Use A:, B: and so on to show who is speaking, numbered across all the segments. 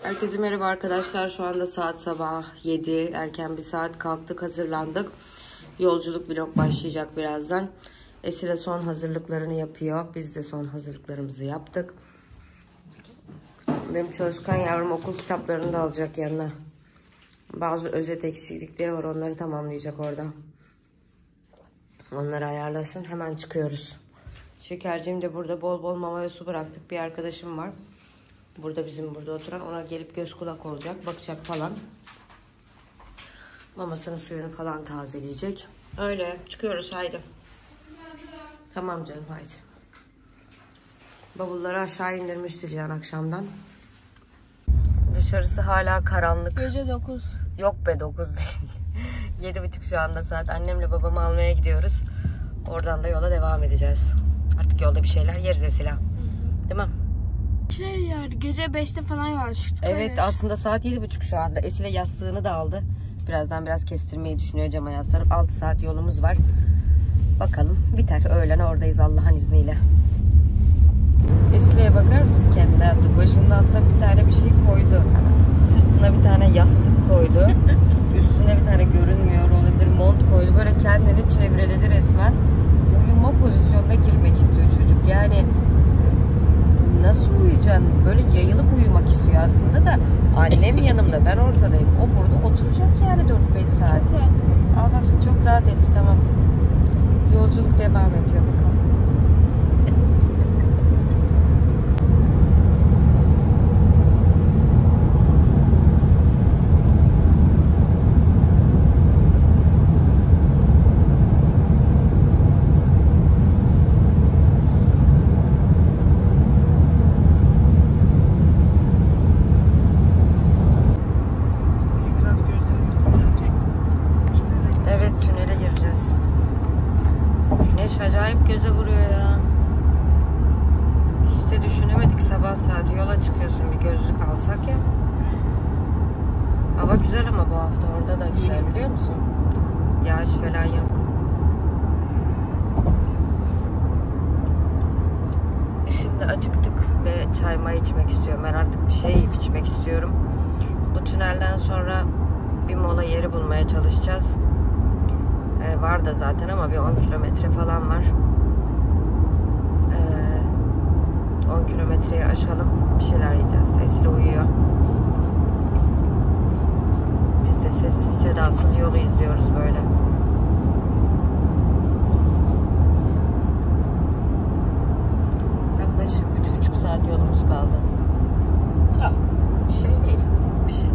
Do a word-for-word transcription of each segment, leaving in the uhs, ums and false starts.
A: Herkese merhaba arkadaşlar. Şu anda saat sabah yedi. Erken bir saat kalktık, hazırlandık. Yolculuk vlog başlayacak birazdan. Esile son hazırlıklarını yapıyor. Biz de son hazırlıklarımızı yaptık. Benim çalışkan yavrum okul kitaplarını da alacak yanına. Bazı özet eksiklikleri var. Onları tamamlayacak orada. Onları ayarlasın. Hemen çıkıyoruz. Şekerciğim de burada, bol bol mama ve su bıraktık. Bir arkadaşım var. Burada bizim burada oturan, ona gelip göz kulak olacak, bakacak falan. Mamasının suyunu falan tazeleyecek. Öyle çıkıyoruz, haydi. Tamam canım, haydi. Bavulları aşağı indirmişti Cihan akşamdan. Dışarısı hala karanlık.
B: Gece dokuz.
A: Yok be, dokuz değil. Yedi buçuk şu anda saat. Annemle babamı almaya gidiyoruz. Oradan da yola devam edeceğiz. Artık yolda bir şeyler yeriz Esila. Değil mi?
B: Şey yani gece beşte falan yola çıktık.
A: Evet
B: öyle.
A: Aslında saat yedi buçuk şu anda. Esile yastığını da aldı. Birazdan biraz kestirmeyi düşünüyor cama yaslanıp. altı saat yolumuz var. Bakalım biter. Öğlen oradayız Allah'ın izniyle. Esile'ye bakar mısınız, kendi yaptı. Başından da bir tane bir şey koydu. Sırtına bir tane yastık koydu. Üstüne bir tane görünmüyor olabilir mont koydu. Böyle kendini çevreledi resmen. Uyuma pozisyonuna girmek istiyor çocuk. Yani nasıl uyuyacaksın? Böyle yayılıp uyumak istiyor aslında da. Annem yanımda, ben ortadayım. O burada oturacak yani dört beş saat.
B: Çok rahat.
A: Aa bak şimdi çok rahat etti, tamam. Yolculuk devam ediyor bakalım. Acayip göze vuruyor ya. İşte düşünemedik, sabah saati yola çıkıyorsun, bir gözlük alsak ya. Hava güzel ama bu hafta orada da güzel, biliyor musun? Yağış falan yok. Şimdi acıktık ve çay may içmek istiyorum. Ben artık bir şey yiyip içmek istiyorum. Bu tünelden sonra bir mola yeri bulmaya çalışacağız. Ee, var da zaten ama bir on kilometre falan var. Ee, on kilometreyi aşalım. Bir şeyler yiyeceğiz. Esile uyuyor. Biz de sessiz sedasız yolu izliyoruz böyle. Yaklaşık üç buçuk saat yolumuz kaldı. Bir şey değil. Bir şey.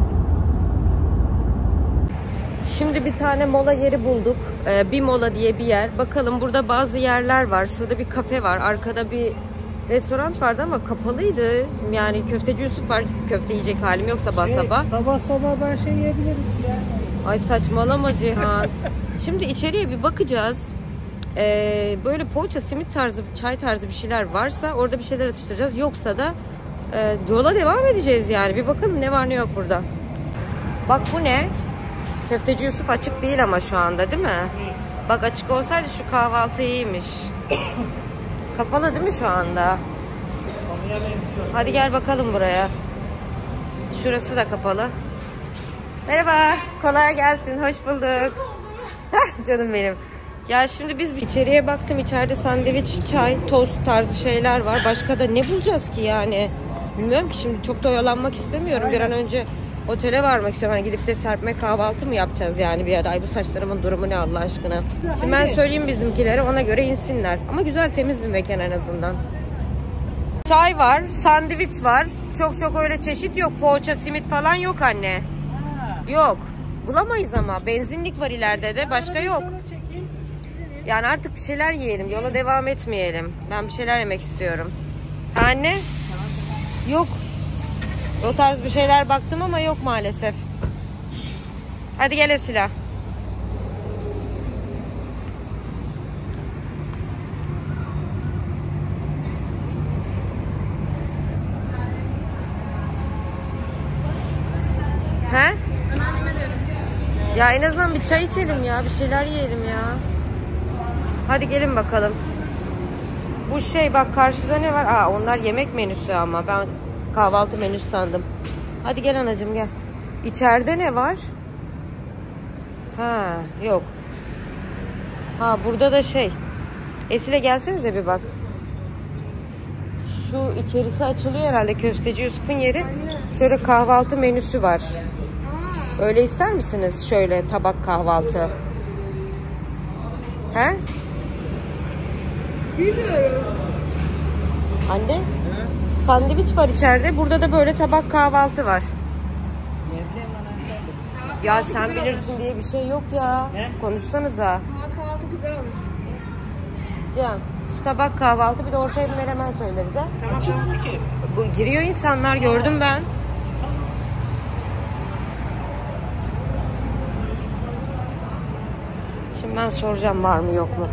A: Şimdi bir tane mola yeri bulduk. Ee, bir mola diye bir yer. Bakalım, burada bazı yerler var. Şurada bir kafe var. Arkada bir restoran vardı ama kapalıydı. Yani köfteci Yusuf var. Köfte yiyecek halim yok sabah
C: şey,
A: sabah.
C: Sabah sabah ben şey yiyebilirim ya.
A: Ay saçmalama Cihan. Şimdi içeriye bir bakacağız. Ee, böyle poğaça, simit tarzı, çay tarzı bir şeyler varsa orada bir şeyler atıştıracağız. Yoksa da e, yola devam edeceğiz yani. Bir bakalım ne var ne yok burada. Bak bu ne? Köfteci Yusuf açık değil ama şu anda, değil mi? Bak açık olsaydı şu kahvaltı iyiymiş. Kapalı değil mi şu anda? Hadi gel bakalım buraya. Şurası da kapalı. Merhaba. Kolay gelsin. Hoş bulduk. Canım benim. Ya şimdi biz içeriye baktım. İçeride sandviç, çay, tost tarzı şeyler var. Başka da ne bulacağız ki yani? Bilmiyorum ki, şimdi çok da oyalanmak istemiyorum. Bir an önce otele varmak istiyorum. Hani gidip de serpme kahvaltı mı yapacağız yani bir yerde? Ay bu saçlarımın durumu ne Allah aşkına. Şimdi ben söyleyeyim bizimkilere, ona göre insinler. Ama güzel, temiz bir mekan en azından. Çay var, sandviç var. Çok çok öyle çeşit yok. Poğaça, simit falan yok anne. Yok. Bulamayız ama. Benzinlik var ileride de. Başka yok. Yani artık bir şeyler yiyelim. Yola devam etmeyelim. Ben bir şeyler yemek istiyorum. Anne? Yok. O tarz bir şeyler baktım ama yok maalesef. Hadi gel Esila. He? Ya en azından bir çay içelim ya. Bir şeyler yiyelim ya. Hadi gelin bakalım. Bu şey bak, karşıda ne var? Aa, onlar yemek menüsü ama ben kahvaltı menüsü sandım. Hadi gel anacığım gel. İçeride ne var? Ha yok. Ha burada da şey. Esile gelsenize bir bak. Şu içerisi açılıyor herhalde, Köfteci Yusuf'un yeri. Şöyle kahvaltı menüsü var. Öyle ister misiniz? Şöyle tabak kahvaltı. He?
B: Bilmiyorum.
A: Anne? He? Sandviç var içeride. Burada da böyle tabak kahvaltı var. Ya sen bilirsin diye bir şey yok ya. He? Konuşsanıza.
B: Tabak kahvaltı güzel olur.
A: Can, şu tabak kahvaltı, bir de ortaya bir menemen söyleriz ha.
D: Açık mı ki?
A: Bu giriyor insanlar, gördüm ben. Şimdi ben soracağım var mı yok mu.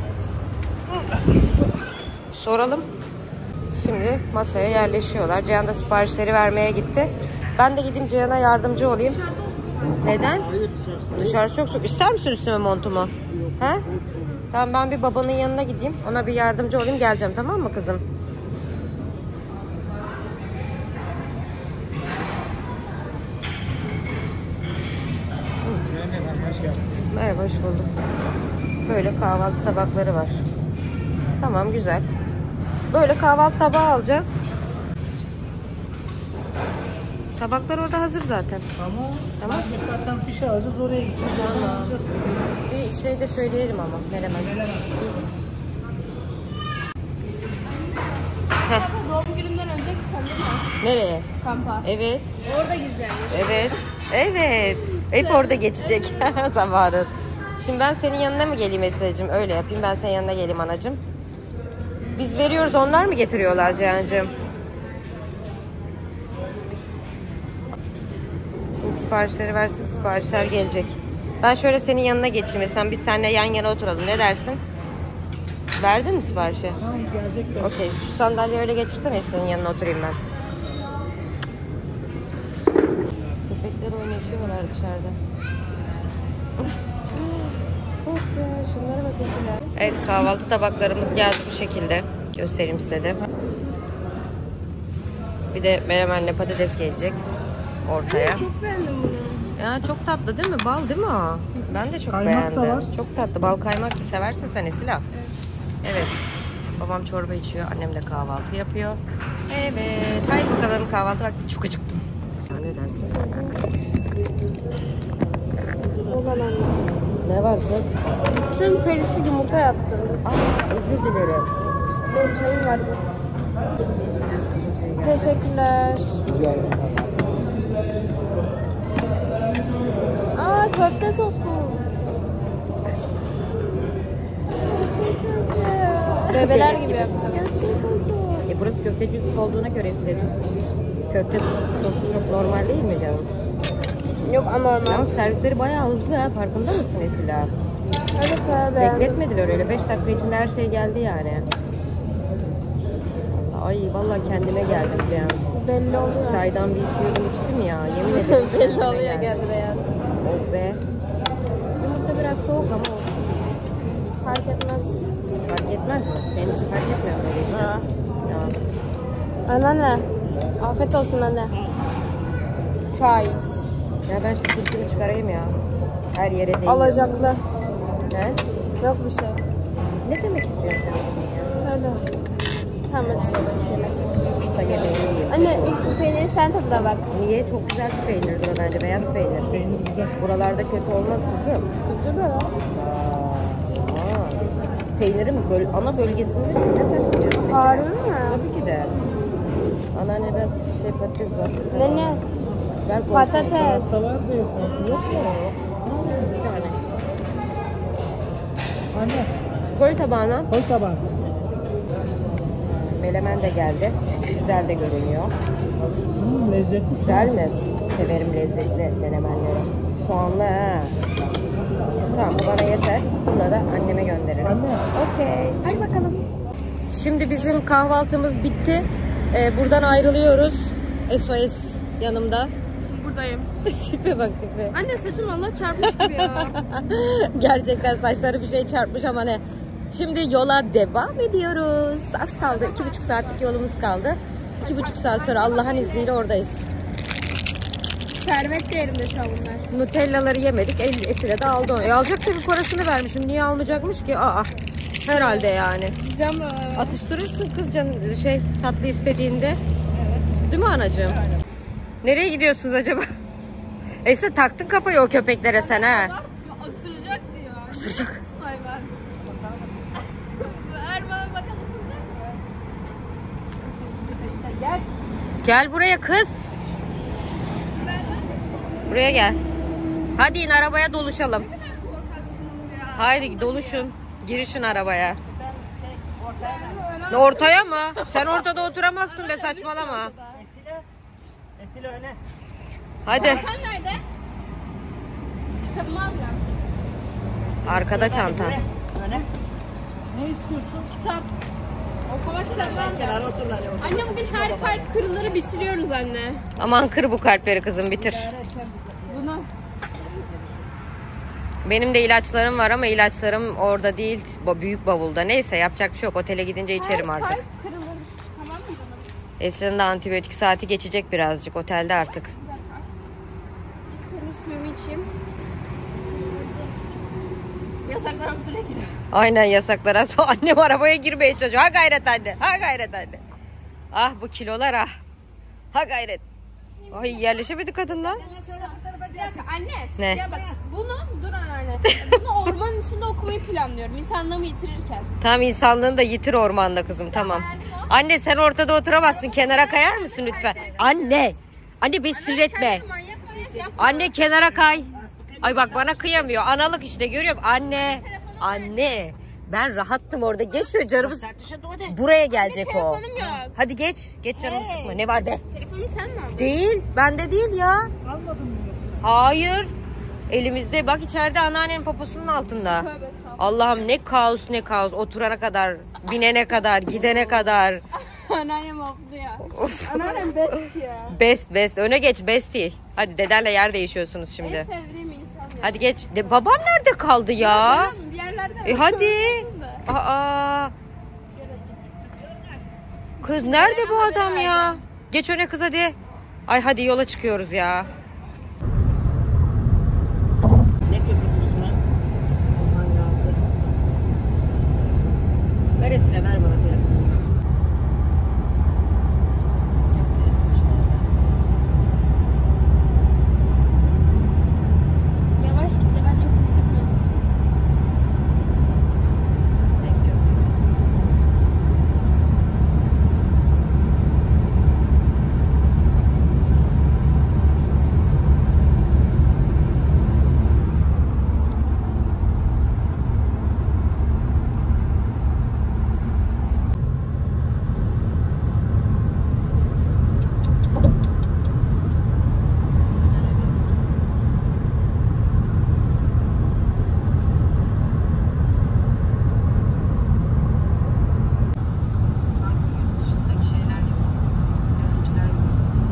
A: Soralım. Şimdi masaya yerleşiyorlar. Cihan da siparişleri vermeye gitti. Ben de gideyim Cihan'a yardımcı olayım. Neden?
D: Hayır, dışarısı.
A: Dışarısı çok soğuk. İster misin üstüme montumu? He? Tamam, ben bir babanın yanına gideyim. Ona bir yardımcı olayım, geleceğim, tamam mı kızım?
D: Merhaba, hoş geldin.
A: Merhaba, hoş bulduk. Böyle kahvaltı tabakları var. Tamam, güzel. Böyle kahvaltı tabağı alacağız. Tabaklar orada hazır zaten.
D: Ama
A: Tamam.
D: zaten fişe alacağız, oraya gideceğiz. Oradan alacağız.
A: Bir şey de söyleyelim ama menemen. Heh.
B: Doğum günümden önce gidelim mi?
A: Nereye?
B: Kampa.
A: Evet.
B: Orada güzel.
A: Evet. Evet. Hep orada geçecek zamanın. Şimdi ben senin yanına mı geleyim Esra'cığım? Öyle yapayım. Ben senin yanına geleyim anacığım. Biz veriyoruz, onlar mı getiriyorlar Cihan'cığım? Şimdi siparişleri versin, siparişler gelecek. Ben şöyle senin yanına geçeyim. Sen biz seninle yan yana oturalım. Ne dersin? Verdin mi siparişi?
D: Tamam, gelecekler.
A: Okey. Şu sandalyeyi öyle geçirsene, senin yanına oturayım ben. Köpekler oynaşıyorlar dışarıda. Bak ya, şunlara bak mesela. Evet, kahvaltı tabaklarımız geldi bu şekilde. Göstereyim size de. Bir de menemenle patates gelecek ortaya.
B: Çok beğendim bunu.
A: Ya çok tatlı değil mi? Bal değil mi o? Ben de çok
D: Kaymak
A: beğendim.
D: da var.
A: Çok tatlı. Bal kaymak ki seversin sen Esila. Evet. Babam çorba içiyor. Annem de kahvaltı yapıyor. Evet. Haydi bakalım, kahvaltı vakti. Çok acıktım. Ne dersin?
B: Olan
A: Ne var kız?
B: Bütün perişi yumurta yaptım.
A: Aa, özür dilerim.
B: Benim çayım vardı. Teşekkürler. Aa, köfte sosu. Bebeler gibi yaptım.
A: E burası köfteci Yusuf olduğuna göre istedim. Köfte sosu çok normal değil mi canım?
B: Yok, anormal.
A: Ama servisleri bayağı hızlı ha, farkında mısın Esila?
B: Evet abi, beğendim.
A: Bekletmediler öyle. beş dakika içinde her şey geldi yani. Ay vallahi kendime geldim Cihan.
B: Belli oluyor.
A: Çaydan bir iki yudum içtim ya. Yemin ederim.
B: Belli oluyor geldi beyaz.
A: Oh be. Yumurta biraz soğuk ama olsun.
B: Fark etmez.
A: Fark etmez mi? Senin için fark etmiyor mu?
B: Ha.
A: Ya.
B: Anneanne. Afiyet olsun anne. Çay.
A: Ya ben şu kurşunu çıkarayım ya. Her yere değiyor.
B: Alacaklı.
A: He?
B: Yok bir şey.
A: Ne demek istiyorsun sen kızım ya?
B: Öyle. Tamam hadi sus yemek.
A: Usta yemeğini yiyor.
B: Anne ilk peyniri sen tadına bak.
A: Niye? Çok güzel bir peynirdir o bence. Beyaz peynir.
D: Peynir güzel.
A: Buralarda kötü olmaz kızım.
B: Dur böyle.
A: Aa, peynirin böl ana bölgesindesin. Ne saçmalıyorsun?
B: Harbi mi?
A: Tabii ki de. Anneanne biraz şey patates var.
B: Ne ne?
A: Ver koysun.
B: Patates.
D: Pasta var diye sanki.
A: Yok mu? Bir tane.
D: Anne,
A: Koy tabağına.
D: koy tabağı.
A: Melemen de geldi. Güzel de görünüyor.
D: Hmm, lezzetli.
A: Güzel mi? Severim lezzetli menemenleri. Soğanlı ha. Tamam, bu bana yeter. Bunu da anneme gönderirim.
D: Anne.
A: Okey. Hadi bakalım. Şimdi bizim kahvaltımız bitti. Ee, buradan ayrılıyoruz. S O S yanımda.
B: Buradayım.
A: Tipe bak tipe.
B: Anne saçım Allah çarpmış gibi ya.
A: Gerçekten saçları bir şey çarpmış ama ne. Şimdi yola devam ediyoruz. Az kaldı. iki buçuk saatlik yolumuz kaldı. İki buçuk saat sonra Allah'ın izniyle oradayız.
B: Şerbet de elimde şu an bunlar.
A: Nutellaları yemedik. El, Esile de aldı onu. E, alacak tabii, parasını vermişim. Niye almayacakmış ki? Aa. Herhalde yani.
B: Cam
A: Atıştırırsın kız canın şey tatlı istediğinde. Evet. Değil mi anacığım? Evet. Nereye gidiyorsunuz acaba? Esile taktın kafayı o köpeklere sen ha.
B: ısıracak diyor.
A: Isıracak.
B: Hayvan. Erman bakalım ısıracak mı?
C: Gel.
A: Gel buraya kız. Buraya gel. Hadi in arabaya doluşalım.
B: Ne kadar korkaksınız ya.
A: Haydi doluşun. Girişin arabaya.
B: Öyle
A: Ortaya mı? Sen ortada oturamazsın be, saçmalama.
D: Esile. Esile öne.
A: Hadi.
B: Çantan nerede? Kitabımı alacağım.
A: Arkada çantan.
D: Öne. Öne. Ne istiyorsun?
B: Kitap. Okuma kitabı
D: Gel
B: alacağım.
D: otur lan. otur.
B: Anne bugün her kalp kırıları bitiriyoruz anne.
A: Aman kır bu kalpleri kızım, bitir.
B: Bunu.
A: Benim de ilaçlarım var ama ilaçlarım orada değil, bu büyük bavulda. Neyse yapacak bir şey yok. Otele gidince içerim
B: Her
A: artık.
B: kalp kırılır. Tamam mı canım?
A: Esin'in de antibiyotik saati geçecek birazcık otelde artık.
B: İlk kırmızı suyumu içeyim. Yasaklar sürekli.
A: Aynen yasaklara. So annem arabaya girmeye çalışıyor. Ha gayret anne. Ha gayret anne. Ah bu kilolar ah. Ha gayret. Ay yerleşemedi kadın lan.
B: Bir dakika anne.
A: Ne?
B: Ya bak bunu dur anne. Bunu ormanın içinde okumayı planlıyorum. İnsanlığımı yitirirken.
A: Tam insanlığını da yitir ormanda kızım, tamam. Anne sen ortada oturamazsın. Kenara kayar mısın lütfen? Anne. Anne beni sinretme.
B: Manyak manyak yapma.
A: Anne kenara kay. Ay bak bana kıyamıyor. Analık işte, görüyorum. Anne. Anne. Ben rahattım orada. Geç şöyle, canımı sık- Buraya gelecek o.
B: Telefonum yok.
A: Hadi geç. Geç canımı
B: Hey.
A: sıkma. Ne var be?
B: Telefonumu sen mi aldın?
A: Değil. Bende değil ya.
D: Almadın mı yoksa?
A: Hayır. Elimizde. Bak içeride anneannenin poposunun altında.
B: Tövbe estağfurullah.
A: Allah'ım ne kaos ne kaos. Oturana kadar, binene kadar, gidene kadar.
B: Anneannem abla ya. Anneannem best ya.
A: Best best. Öne geç bestie. Hadi dedenle yer değişiyorsunuz şimdi.
B: En sevdiğim insan ya.
A: Hadi geç. De, babam nerede kaldı ya?
B: Ben bir yerlerde
A: E hadi.
B: görüyorum da.
A: Aa. Kız nerede bu adam ya? Geç öne kız hadi. Ay hadi yola çıkıyoruz ya.
D: Ne köprüsü lan?
A: Aman Gazi. Ver Esile, ver bana telefonu.
B: Yavaş git yavaş, çok hızlı gitme.
A: Sanki yurt dışındaki şeyler gibi. Görüntüler gibi.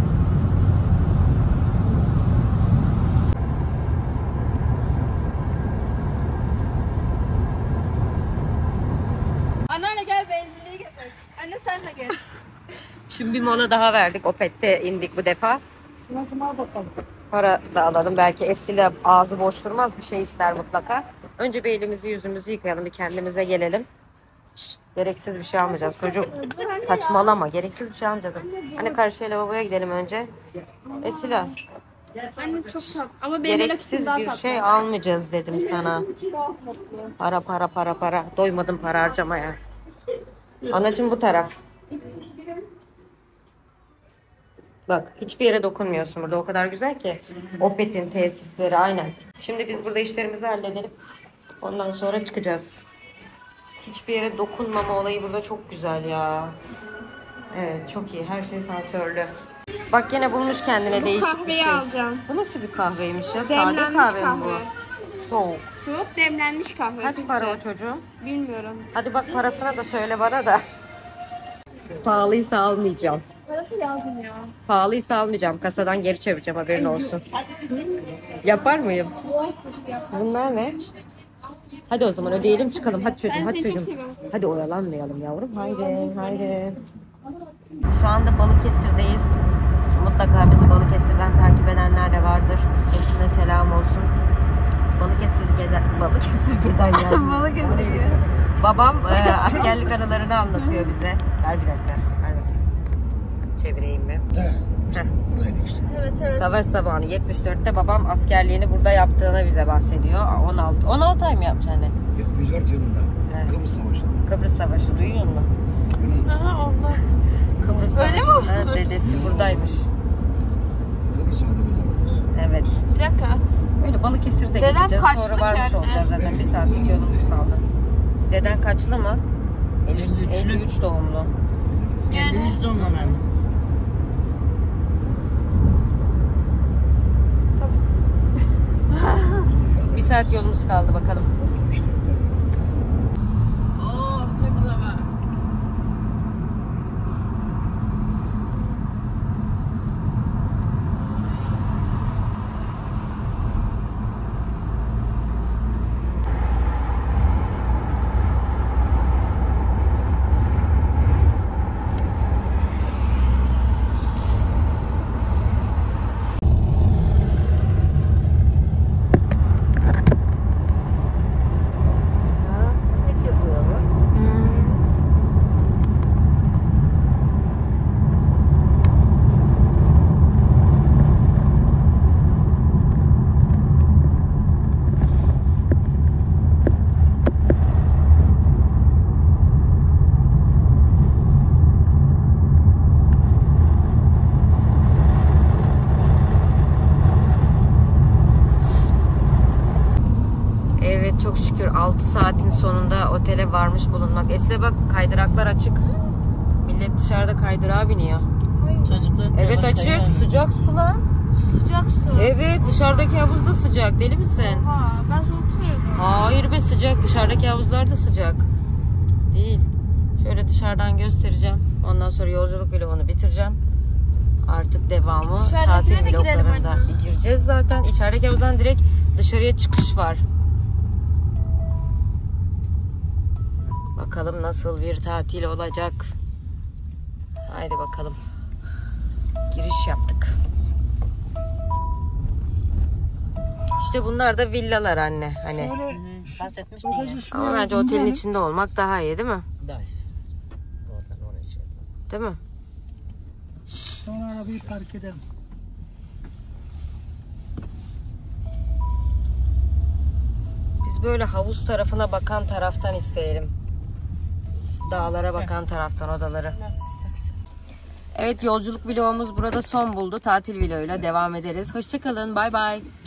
B: Anneanne gel benzinliğe getir. Anne sen de gel.
A: Şimdi bir mola daha verdik. Opet'te indik bu defa.
C: Sınavcım al bakalım.
A: Para da alalım. Belki Esile ağzı boş durmaz. Bir şey ister mutlaka. Önce bir elimizi yüzümüzü yıkayalım. Bir kendimize gelelim. Şş, gereksiz bir şey almayacağız. Çocuk saçmalama. Gereksiz bir şey almayacağız. Hani karşıya lavaboya gidelim önce. Esile
B: Anne çok tatlı. Ama benim
A: gereksiz bir şey almayacağız dedim sana.
B: Daha tatlı.
A: Para para para para. Doymadım para harcamaya. Anacığım bu taraf. Bak hiçbir yere dokunmuyorsun burada. O kadar güzel ki. Opet'in tesisleri aynen. Şimdi biz burada işlerimizi halledelim. Ondan sonra çıkacağız. Hiçbir yere dokunmama olayı burada çok güzel ya. Evet çok iyi. Her şey sensörlü. Bak gene bulmuş kendine
B: Bu
A: değişik bir
B: kahveyi
A: şey.
B: alacağım.
A: Bu nasıl bir kahveymiş ya? Sade
B: Demlenmiş
A: kahve mi
B: kahve.
A: bu? Soğuk.
B: Soğuk demlenmiş kahve.
A: Kaç
B: filtre.
A: para o çocuğum?
B: Bilmiyorum.
A: Hadi bak parasına da söyle bana da. Pahalıysa almayacağım.
B: Parası lazım ya.
A: Pahalıysa almayacağım. Kasadan geri çevireceğim, haberin olsun. Yapar mıyım? Bunlar ne? Hadi o zaman ödeyelim çıkalım. Hadi çocuğum,
B: Ben
A: hadi
B: seni çok
A: çocuğum.
B: seviyorum.
A: Hadi oyalanmayalım yavrum. Haydi, haydi. Şu anda Balıkesir'deyiz. Mutlaka bizi Balıkesir'den takip edenler de var. Balıkesir'den yani.
B: Balıkesir.
A: Babam e, askerlik anılarını anlatıyor bize. Ver bir dakika. Ver bakayım. Çevireyim bir. Heh.
E: Buradaydık işte.
B: Evet evet.
A: Savaş zamanı yetmiş dörtte babam askerliğini burada yaptığını bize bahsediyor. on altı on altı ay mı yapmış anne?
E: yetmiş dört yılında
A: Evet.
E: Kıbrıs Savaşı'nda.
A: Kıbrıs Savaşı duyuyor musun?
E: Yunan
B: Aha ondan.
A: Kıbrıs
B: Öyle mi?
A: Savaşı'nda dedesi buradaymış.
E: Kıbrıs vardı burada.
A: Evet.
B: Bir dakika.
A: Böyle Balıkesir'de
B: Deden
A: geçeceğiz.
B: kaçlı
A: Sonra varmış
B: yani?
A: olacağız zaten. Bir saatlik yolumuz kaldı. Deden kaçlı mı?
D: elli üçlü.
A: elli üç doğumlu.
B: Yani.
D: elli üç doğumlu ben.
A: Bir saat yolumuz kaldı bakalım.
E: İşte tabii.
B: Oh temiz hava.
D: Ne yapıyor bu?
A: Evet çok şükür altı saatin sonunda otele varmış bulunmak. Esle bak kaydıraklar açık. Millet dışarıda kaydırağa biniyor.
D: Çocuklar
A: Evet
D: yavaş
A: açık
D: kayıyor.
A: sıcak sular.
B: Sıcak su.
A: Evet dışarıdaki havuz da sıcak deli misin?
B: Ha ben soğuk sanıyordum.
A: Hayır be sıcak dışarıdaki havuzlar da sıcak. Değil. Şöyle dışarıdan göstereceğim. Ondan sonra yolculuk vlogunu bitireceğim. Artık devamı
B: Dışarıdakine
A: tatil
B: de girelim
A: vloglarında.
B: anne.
A: Gireceğiz zaten. İçerideki havuzdan direkt dışarıya çıkış var. Bakalım nasıl bir tatil olacak. Haydi bakalım. Giriş yaptık. İşte bunlar da villalar anne. Hani.
D: Hı, bahsetmiştin ya.
A: Ama bence otelin içinde olmak daha iyi değil mi?
D: Daha iyi. Oradan oraya şey.
A: Değil mi?
C: Sonra arabayı park edelim.
A: Biz böyle havuz tarafına bakan taraftan isteyelim. Dağlara bakan taraftan odaları.
B: Nasıl istersen.
A: Evet yolculuk vlogumuz burada son buldu. Tatil vloguyla devam ederiz. Hoşçakalın. Bay bay.